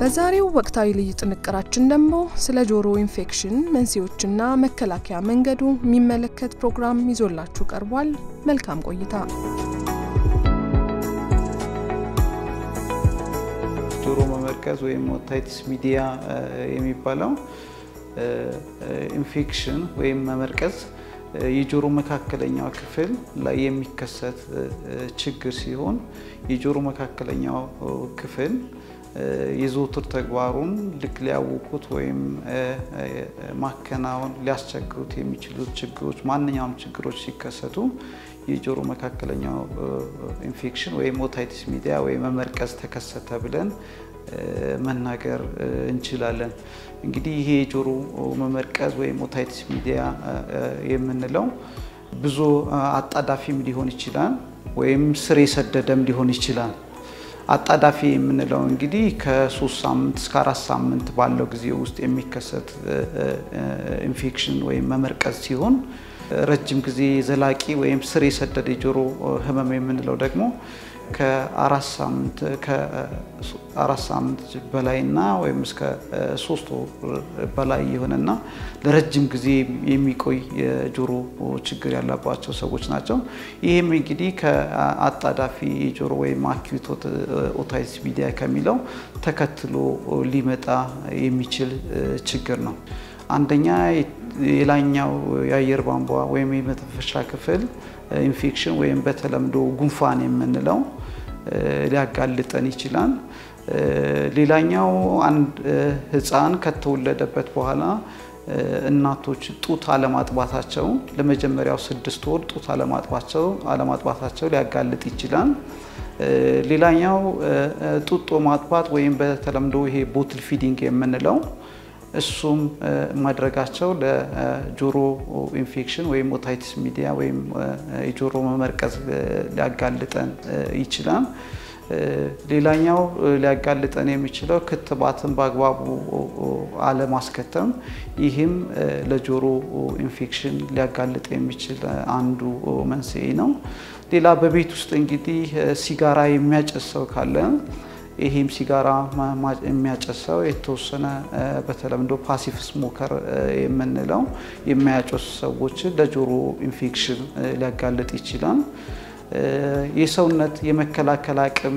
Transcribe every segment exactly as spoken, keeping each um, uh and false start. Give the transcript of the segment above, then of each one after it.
በዛሬው ወቅታዊ ልዩ ጥንቅራችን ደግሞ ስለ ጆሮ ኢንፌክሽን መንስኤዎችና መከላከያ መንገዱ የሚመለከት ፕሮግራም ይዞላችሁ ቀርቧል። መልካም ቆይታ። ጆሮ መመርቀዝ ወይም ኦታይቲስ ሚዲያ የሚባለው ኢንፌክሽን ወይም መመርቀዝ የጆሮ መካከለኛው ክፍል ላይ የሚከሰት ችግር ሲሆን የጆሮ መካከለኛው ክፍል የዘውትር ተግባሩን ልክ ሊያውቁት ወይም ማከናወን ሊያስቸግሩት የሚችሉ ችግሮች ማንኛውም ችግሮች ሲከሰቱ የጆሮ መካከለኛው ኢንፌክሽን ወይም ኦታይቲስ ሚዲያ ወይም መመርቀዝ ተከሰተ ብለን መናገር እንችላለን። እንግዲህ ይሄ የጆሮ መመርቀዝ ወይም ኦታይቲስ ሚዲያ የምንለው ብዙ አጣዳፊም ሊሆን ይችላል ወይም ስር የሰደደም ሊሆን ይችላል። አጣዳፊ የምንለው እንግዲህ ከ3 ሳምንት እስከ አራት ሳምንት ባለው ጊዜ ውስጥ የሚከሰት ኢንፌክሽን ወይም መመርቀዝ ሲሆን ረጅም ጊዜ ዘላቂ ወይም ስር የሰደደ የጆሮ ህመም የምንለው ደግሞ ከአራት ሳምንት ከአራት ሳምንት በላይና ወይም እስከ ሶስት ወር በላይ የሆነና ለረጅም ጊዜ የሚቆይ የጆሮ ችግር ያለባቸው ሰዎች ናቸው። ይሄም እንግዲህ ከአጣዳፊ የጆሮ ወይም አኪዩት ኦታይቲስ ሚዲያ ከሚለው ተከትሎ ሊመጣ የሚችል ችግር ነው። አንደኛ የላኛው የአየር ቧንቧ ወይም የመተንፈሻ ክፍል ኢንፌክሽን ወይም በተለምዶ ጉንፋን የምንለው ሊያጋልጠን ይችላል። ሌላኛው አንድ ህፃን ከተወለደበት በኋላ እናቶች ጡት አለማጥባታቸው ለመጀመሪያው ስድስት ወር ጡት አለማጥባታቸው አለማጥባታቸው ሊያጋልጥ ይችላል። ሌላኛው ጡጦ ማጥባት ወይም በተለምዶ ይሄ ቦትል ፊዲንግ የምንለው እሱም ማድረጋቸው ለጆሮ ኢንፌክሽን ወይም ኦታይቲስ ሚዲያ ወይም የጆሮ መመርቀዝ ሊያጋልጠን ይችላል። ሌላኛው ሊያጋልጠን የሚችለው ክትባትን በአግባቡ አለማስከተም ይህም ለጆሮ ኢንፌክሽን ሊያጋልጥ የሚችል አንዱ መንስኤ ነው። ሌላ በቤት ውስጥ እንግዲህ ሲጋራ የሚያጨሰው ካለ ይሄም ሲጋራ የሚያጨሰው የተወሰነ በተለምዶ ፓሲቭ ስሞከር የምንለው የሚያጨሱ ሰዎች ለጆሮ ኢንፌክሽን ሊያጋልጥ ይችላል። የሰውነት የመከላከል አቅም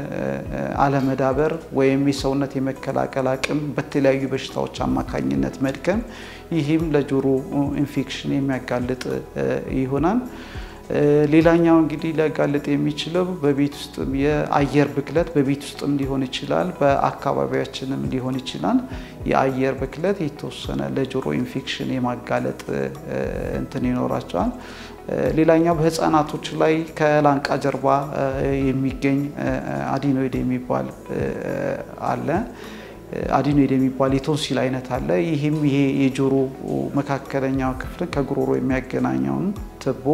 አለመዳበር ወይም የሰውነት የመከላከል አቅም በተለያዩ በሽታዎች አማካኝነት መድከም ይህም ለጆሮ ኢንፌክሽን የሚያጋልጥ ይሆናል። ሌላኛው እንግዲህ ሊያጋልጥ የሚችለው በቤት ውስጥ የአየር ብክለት በቤት ውስጥም ሊሆን ይችላል በአካባቢያችንም ሊሆን ይችላል። የአየር ብክለት የተወሰነ ለጆሮ ኢንፌክሽን የማጋለጥ እንትን ይኖራቸዋል። ሌላኛው በህፃናቶች ላይ ከላንቃ ጀርባ የሚገኝ አዲኖይድ የሚባል አለ። አዲኖይድ የሚባል የቶንሲል አይነት አለ። ይሄም ይሄ የጆሮ መካከለኛው ክፍል ከጉሮሮ የሚያገናኘውን ትቦ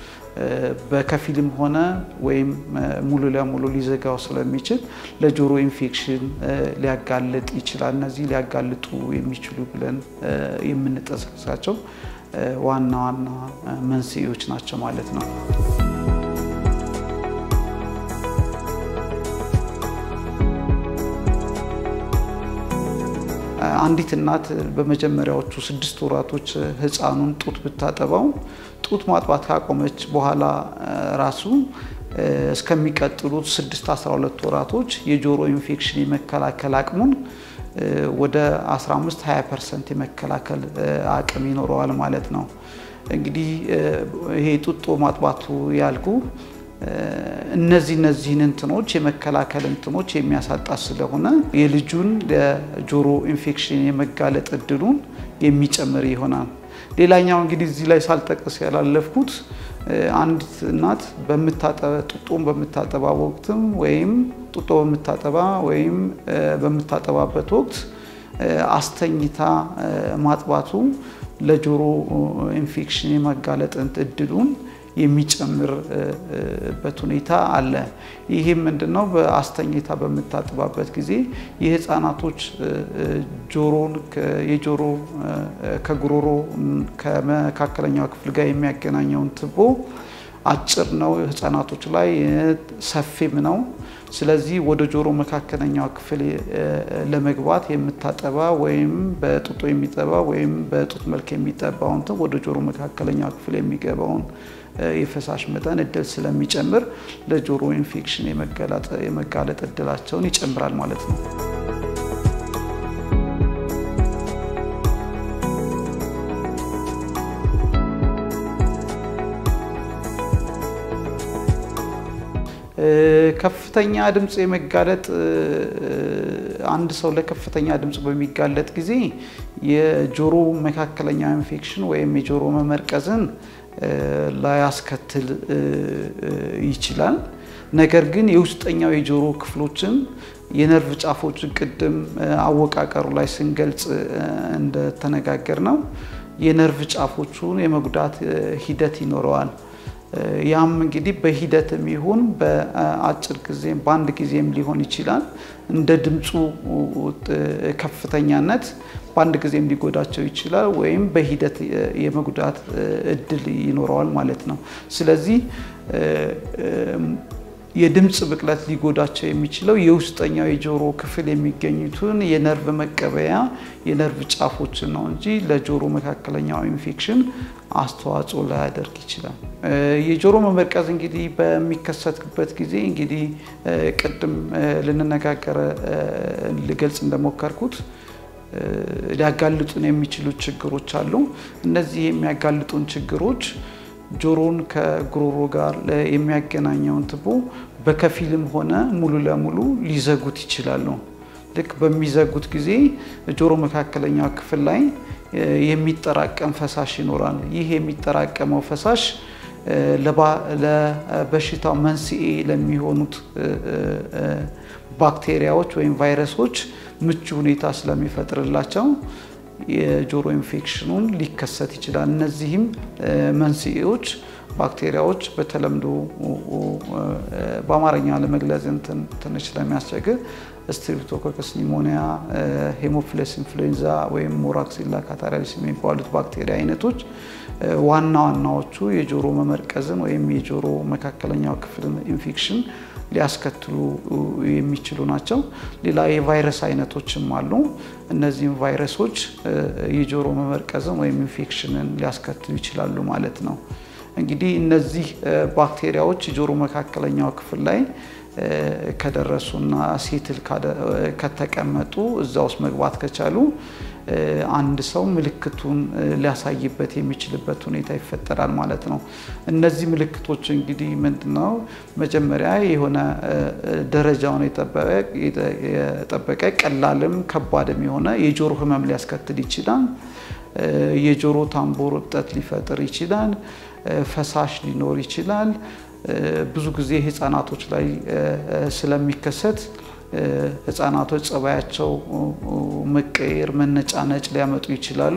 በከፊልም ሆነ ወይም ሙሉ ለሙሉ ሊዘጋው ስለሚችል ለጆሮ ኢንፌክሽን ሊያጋልጥ ይችላል። እነዚህ ሊያጋልጡ የሚችሉ ብለን የምንጠቅሳቸው ዋና ዋና መንስኤዎች ናቸው ማለት ነው። አንዲት እናት በመጀመሪያዎቹ ስድስት ወራቶች ህፃኑን ጡት ብታጠባው ጡት ማጥባት ካቆመች በኋላ ራሱ እስከሚቀጥሉት ስድስት አስራ ሁለት ወራቶች የጆሮ ኢንፌክሽን የመከላከል አቅሙን ወደ አስራ አምስት ሃያ ፐርሰንት የመከላከል አቅም ይኖረዋል ማለት ነው። እንግዲህ ይሄ ጡጦ ማጥባቱ ያልኩ እነዚህ እነዚህን እንትኖች የመከላከል እንትኖች የሚያሳጣ ስለሆነ የልጁን ለጆሮ ኢንፌክሽን የመጋለጥ እድሉን የሚጨምር ይሆናል። ሌላኛው እንግዲህ እዚህ ላይ ሳልጠቅስ ያላለፍኩት አንድ እናት በመታጠባ ጡጦን በመታጠባ ወቅትም ወይም ጡጦ በመታጠባ ወይም በመታጠባበት ወቅት አስተኝታ ማጥባቱ ለጆሮ ኢንፌክሽን የመጋለጥ እድሉን የሚጨምርበት ሁኔታ አለ። ይሄም ምንድነው በአስተኝታ በመታጠባበት ጊዜ የህፃናቶች ጆሮን የጆሮ ከጉሮሮ ከመካከለኛው ክፍል ጋር የሚያገናኘውን ትቦ አጭር ነው ህፃናቶች ላይ ሰፊም ነው። ስለዚህ ወደ ጆሮ መካከለኛው ክፍል ለመግባት የምታጠባ ወይም በጡጦ የሚጠባ ወይም በጡት መልክ የሚጠባውን ወደ ጆሮ መካከለኛው ክፍል የሚገባውን የፈሳሽ መጠን እድል ስለሚጨምር ለጆሮ ኢንፌክሽን የመጋለጥ የመጋለጥ እድላቸውን ይጨምራል ማለት ነው። ከፍተኛ ድምጽ የመጋለጥ አንድ ሰው ለከፍተኛ ድምጽ በሚጋለጥ ጊዜ የጆሮ መካከለኛ ኢንፌክሽን ወይም የጆሮ መመርቀዝን ላያስከትል ይችላል። ነገር ግን የውስጠኛው የጆሮ ክፍሎችን የነርቭ ጫፎችን ቅድም አወቃቀሩ ላይ ስንገልጽ እንደተነጋገርነው የነርቭ ጫፎቹን የመጉዳት ሂደት ይኖረዋል። ያም እንግዲህ በሂደትም ይሁን በአጭር ጊዜ በአንድ ጊዜም ሊሆን ይችላል። እንደ ድምጹ ከፍተኛነት በአንድ ጊዜም ሊጎዳቸው ይችላል ወይም በሂደት የመጉዳት እድል ይኖረዋል ማለት ነው። ስለዚህ የድምጽ ብቅለት ሊጎዳቸው የሚችለው የውስጠኛው የጆሮ ክፍል የሚገኙትን የነርቭ መቀበያ የነርቭ ጫፎችን ነው እንጂ ለጆሮ መካከለኛው ኢንፌክሽን አስተዋጽኦ ላያደርግ ይችላል። የጆሮ መመርቀዝ እንግዲህ በሚከሰትበት ጊዜ እንግዲህ ቅድም ልንነጋገር ልገልጽ እንደሞከርኩት ሊያጋልጡን የሚችሉ ችግሮች አሉ። እነዚህ የሚያጋልጡን ችግሮች ጆሮን ከጉሮሮ ጋር የሚያገናኘውን ትቦ በከፊልም ሆነ ሙሉ ለሙሉ ሊዘጉት ይችላሉ። ልክ በሚዘጉት ጊዜ ጆሮ መካከለኛው ክፍል ላይ የሚጠራቀም ፈሳሽ ይኖራል። ይህ የሚጠራቀመው ፈሳሽ ለበሽታው መንስኤ ለሚሆኑት ባክቴሪያዎች ወይም ቫይረሶች ምቹ ሁኔታ ስለሚፈጥርላቸው የጆሮ ኢንፌክሽኑን ሊከሰት ይችላል። እነዚህም መንስኤዎች ባክቴሪያዎች በተለምዶ በአማርኛ ለመግለጽ ትንሽ ስለሚያስቸግር ስትሪፕቶኮከስ ኒሞኒያ፣ ሄሞፊለስ ኢንፍሉዌንዛ ወይም ሞራክሲላ ካታሪያሊስ የሚባሉት ባክቴሪያ አይነቶች ዋና ዋናዎቹ የጆሮ መመርቀዝን ወይም የጆሮ መካከለኛው ክፍል ኢንፌክሽን ሊያስከትሉ የሚችሉ ናቸው። ሌላ የቫይረስ አይነቶችም አሉ። እነዚህም ቫይረሶች የጆሮ መመርቀዝን ወይም ኢንፌክሽንን ሊያስከትሉ ይችላሉ ማለት ነው። እንግዲህ እነዚህ ባክቴሪያዎች የጆሮ መካከለኛው ክፍል ላይ ከደረሱና ሴትል ከተቀመጡ እዛ ውስጥ መግባት ከቻሉ አንድ ሰው ምልክቱን ሊያሳይበት የሚችልበት ሁኔታ ይፈጠራል ማለት ነው። እነዚህ ምልክቶች እንግዲህ ምንድነው? መጀመሪያ የሆነ ደረጃውን የጠበቀ ቀላልም ከባድም የሆነ የጆሮ ህመም ሊያስከትል ይችላል። የጆሮ ታምቦር እብጠት ሊፈጥር ይችላል። ፈሳሽ ሊኖር ይችላል። ብዙ ጊዜ ህፃናቶች ላይ ስለሚከሰት ህፃናቶች ጸባያቸው መቀየር መነጫነጭ ሊያመጡ ይችላሉ።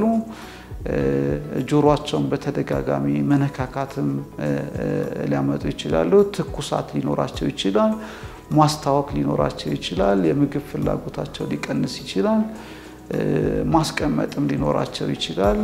ጆሮአቸውን በተደጋጋሚ መነካካትም ሊያመጡ ይችላሉ። ትኩሳት ሊኖራቸው ይችላል። ማስታወክ ሊኖራቸው ይችላል። የምግብ ፍላጎታቸው ሊቀንስ ይችላል። ማስቀመጥም ሊኖራቸው ይችላል።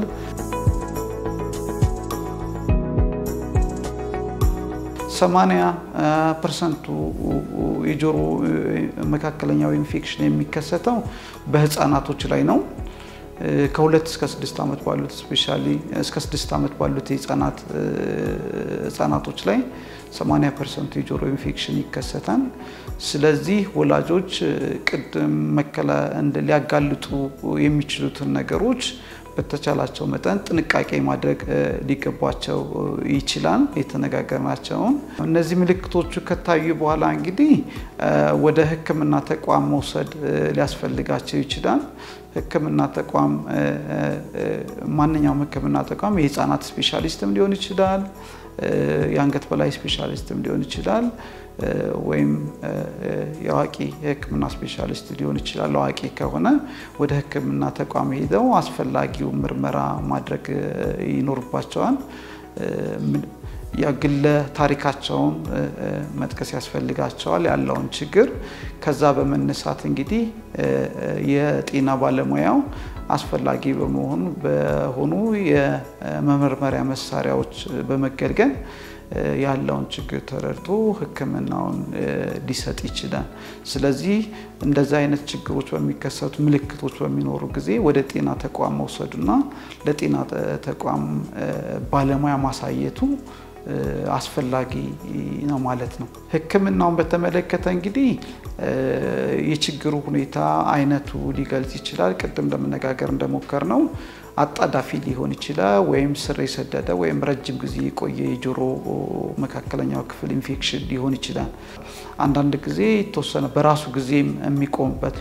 ሰማንያ ፐርሰንት የጆሮ መካከለኛው ኢንፌክሽን የሚከሰተው በህፃናቶች ላይ ነው። ከሁለት እስከ ስድስት ዓመት ባሉት ስፔሻሊ እስከ ስድስት ዓመት ባሉት ህፃናት ህፃናቶች ላይ ሰማንያ ፐርሰንት የጆሮ ኢንፌክሽን ይከሰታል። ስለዚህ ወላጆች ቅድም መከላ እንደ ሊያጋልጡ የሚችሉትን ነገሮች በተቻላቸው መጠን ጥንቃቄ ማድረግ ሊገባቸው ይችላል። የተነጋገርናቸውን እነዚህ ምልክቶቹ ከታዩ በኋላ እንግዲህ ወደ ሕክምና ተቋም መውሰድ ሊያስፈልጋቸው ይችላል። ሕክምና ተቋም ማንኛውም ሕክምና ተቋም የህፃናት ስፔሻሊስትም ሊሆን ይችላል፣ የአንገት በላይ ስፔሻሊስትም ሊሆን ይችላል፣ ወይም የአዋቂ የሕክምና ስፔሻሊስት ሊሆን ይችላል። አዋቂ ከሆነ ወደ ሕክምና ተቋም ሄደው አስፈላጊው ምርመራ ማድረግ ይኖርባቸዋል። የግል ታሪካቸውን መጥቀስ ያስፈልጋቸዋል ያለውን ችግር። ከዛ በመነሳት እንግዲህ የጤና ባለሙያው አስፈላጊ በመሆኑ በሆኑ የመመርመሪያ መሳሪያዎች በመገልገል ያለውን ችግር ተረድቶ ሕክምናውን ሊሰጥ ይችላል። ስለዚህ እንደዛ አይነት ችግሮች በሚከሰቱ ምልክቶች በሚኖሩ ጊዜ ወደ ጤና ተቋም መውሰዱና ለጤና ተቋም ባለሙያ ማሳየቱ አስፈላጊ ነው ማለት ነው። ሕክምናውን በተመለከተ እንግዲህ የችግሩ ሁኔታ አይነቱ ሊገልጽ ይችላል። ቅድም እንደምነጋገር እንደሞከር ነው አጣዳፊ ሊሆን ይችላል ወይም ስር የሰደደ ወይም ረጅም ጊዜ የቆየ የጆሮ መካከለኛው ክፍል ኢንፌክሽን ሊሆን ይችላል። አንዳንድ ጊዜ የተወሰነ በራሱ ጊዜም የሚቆምበት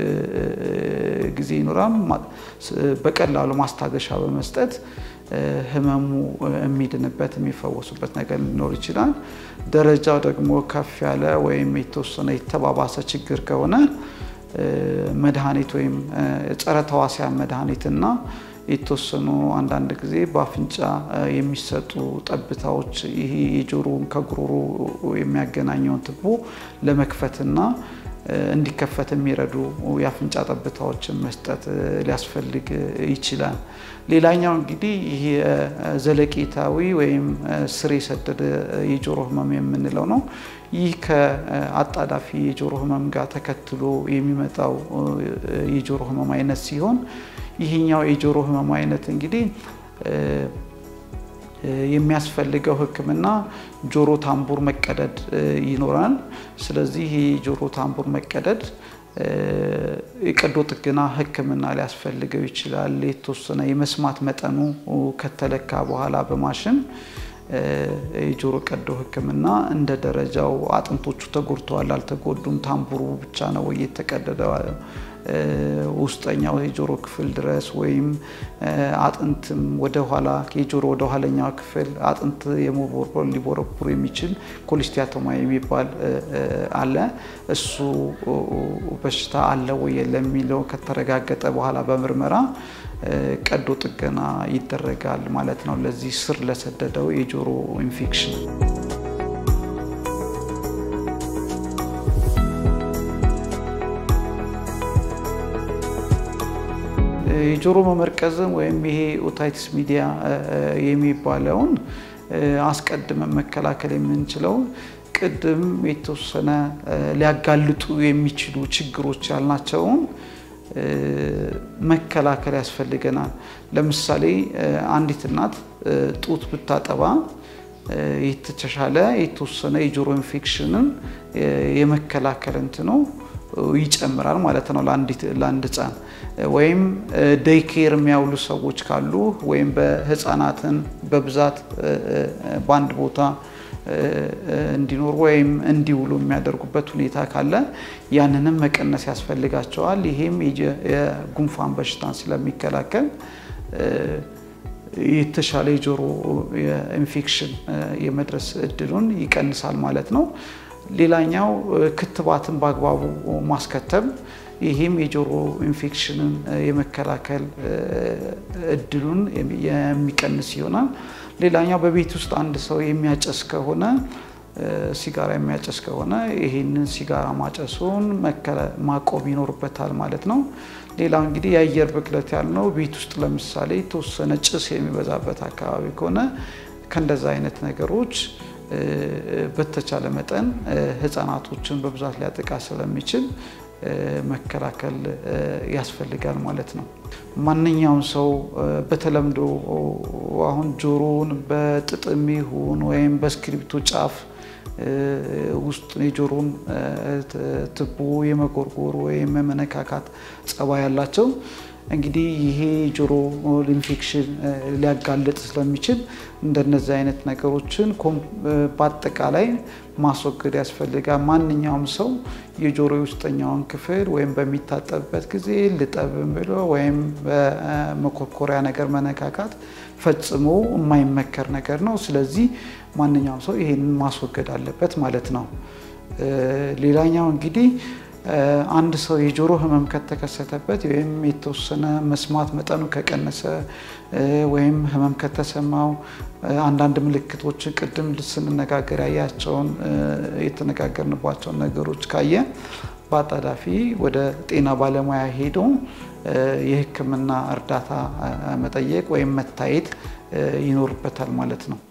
ጊዜ ይኖራል። በቀላሉ ማስታገሻ በመስጠት ህመሙ የሚድንበት የሚፈወሱበት ነገር ሊኖር ይችላል። ደረጃው ደግሞ ከፍ ያለ ወይም የተወሰነ የተባባሰ ችግር ከሆነ መድኃኒት ወይም ጸረ ተዋሲያን መድኃኒትና የተወሰኑ አንዳንድ ጊዜ በአፍንጫ የሚሰጡ ጠብታዎች ይሄ የጆሮን ከጉሮሮ የሚያገናኘውን ትቦ ለመክፈትና እንዲከፈት የሚረዱ የአፍንጫ ጠብታዎችን መስጠት ሊያስፈልግ ይችላል። ሌላኛው እንግዲህ ይሄ ዘለቄታዊ ወይም ስር የሰደደ የጆሮ ህመም የምንለው ነው። ይህ ከአጣዳፊ የጆሮ ህመም ጋር ተከትሎ የሚመጣው የጆሮ ህመም አይነት ሲሆን ይሄኛው የጆሮ ህመም አይነት እንግዲህ የሚያስፈልገው ህክምና ጆሮ ታምቡር መቀደድ ይኖራል። ስለዚህ የጆሮ ታምቡር መቀደድ የቀዶ ጥገና ህክምና ሊያስፈልገው ይችላል። የተወሰነ የመስማት መጠኑ ከተለካ በኋላ በማሽን የጆሮ ቀዶ ህክምና እንደ ደረጃው አጥንቶቹ ተጎድተዋል አልተጎዱም፣ ታምቡሩ ብቻ ነው የተቀደደው ውስጠኛው የጆሮ ክፍል ድረስ ወይም አጥንትም ወደ ኋላ የጆሮ ወደ ኋለኛው ክፍል አጥንት የሞቦርቦር ሊቦረቡር የሚችል ኮሊስቲያቶማ የሚባል አለ። እሱ በሽታ አለ ወይ የለም የሚለው ከተረጋገጠ በኋላ በምርመራ ቀዶ ጥገና ይደረጋል ማለት ነው ለዚህ ስር ለሰደደው የጆሮ ኢንፌክሽን። የጆሮ መመርቀዝም ወይም ይሄ ኦታይቲስ ሚዲያ የሚባለውን አስቀድመን መከላከል የምንችለው ቅድም የተወሰነ ሊያጋልጡ የሚችሉ ችግሮች ያልናቸውን መከላከል ያስፈልገናል። ለምሳሌ አንዲት እናት ጡት ብታጠባ የተቻለ የተወሰነ የጆሮ ኢንፌክሽንን የመከላከል እንትኑ ይጨምራል ማለት ነው ለአንዲት ለአንድ ህፃን። ወይም ዴይ ኬር የሚያውሉ ሰዎች ካሉ ወይም በህፃናትን በብዛት በአንድ ቦታ እንዲኖር ወይም እንዲውሉ የሚያደርጉበት ሁኔታ ካለ ያንንም መቀነስ ያስፈልጋቸዋል። ይሄም የጉንፋን በሽታን ስለሚከላከል የተሻለ የጆሮ ኢንፌክሽን የመድረስ እድሉን ይቀንሳል ማለት ነው። ሌላኛው ክትባትን በአግባቡ ማስከተብ ይሄም የጆሮ ኢንፌክሽንን የመከላከል እድሉን የሚቀንስ ይሆናል። ሌላኛው በቤት ውስጥ አንድ ሰው የሚያጨስ ከሆነ ሲጋራ የሚያጨስ ከሆነ ይሄንን ሲጋራ ማጨሱን ማቆም ይኖርበታል ማለት ነው። ሌላው እንግዲህ የአየር ብክለት ያልነው ቤት ውስጥ ለምሳሌ የተወሰነ ጭስ የሚበዛበት አካባቢ ከሆነ ከእንደዛ አይነት ነገሮች በተቻለ መጠን ህፃናቶችን በብዛት ሊያጠቃ ስለሚችል መከላከል ያስፈልጋል ማለት ነው። ማንኛውም ሰው በተለምዶ አሁን ጆሮን በጥጥም ይሁን ወይም በስክሪፕቶ ጫፍ ውስጥ የጆሮን ትቦ የመጎርጎር ወይም የመነካካት ጸባይ ያላቸው እንግዲህ ይሄ ጆሮ ኢንፌክሽን ሊያጋልጥ ስለሚችል እንደነዚህ አይነት ነገሮችን በአጠቃላይ ማስወገድ ያስፈልጋል። ማንኛውም ሰው የጆሮ ውስጠኛውን ክፍል ወይም በሚታጠብበት ጊዜ ልጠብም ብሎ ወይም በመኮርኮሪያ ነገር መነካካት ፈጽሞ የማይመከር ነገር ነው። ስለዚህ ማንኛውም ሰው ይሄንን ማስወገድ አለበት ማለት ነው። ሌላኛው እንግዲህ አንድ ሰው የጆሮ ህመም ከተከሰተበት ወይም የተወሰነ መስማት መጠኑ ከቀነሰ ወይም ህመም ከተሰማው አንዳንድ ምልክቶችን ቅድም ስንነጋገር ያያቸውን የተነጋገርንባቸውን ነገሮች ካየ በአጣዳፊ ወደ ጤና ባለሙያ ሄዶ የህክምና እርዳታ መጠየቅ ወይም መታየት ይኖርበታል ማለት ነው።